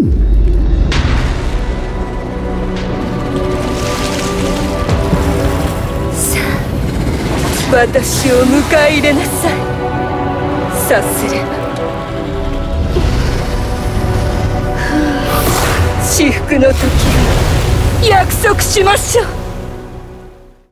さあ、私を迎え入れなさい。さすれば至福の時を約束しましょう。